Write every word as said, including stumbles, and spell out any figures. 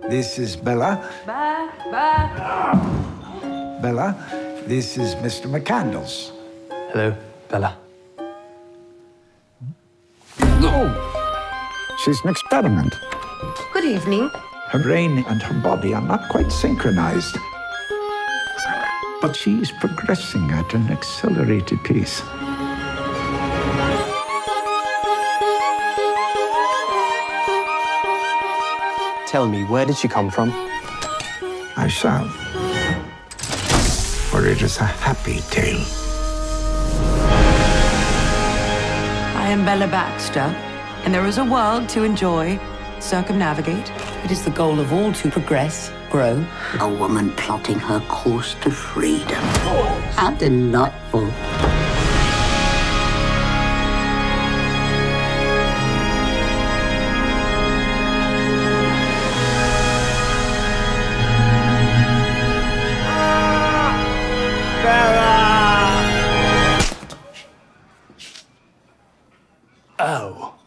this is Bella. Ba, ba. Bella, this is Mister McCandles. Hello, Bella. Oh, she's an experiment. Good evening. Her brain and her body are not quite synchronized. But she's progressing at an accelerated pace. Tell me, where did she come from? I shall. For it is a happy tale. I am Bella Baxter, and there is a world to enjoy, circumnavigate. It is the goal of all to progress, grow. A woman plotting her course to freedom. How delightful. Oh.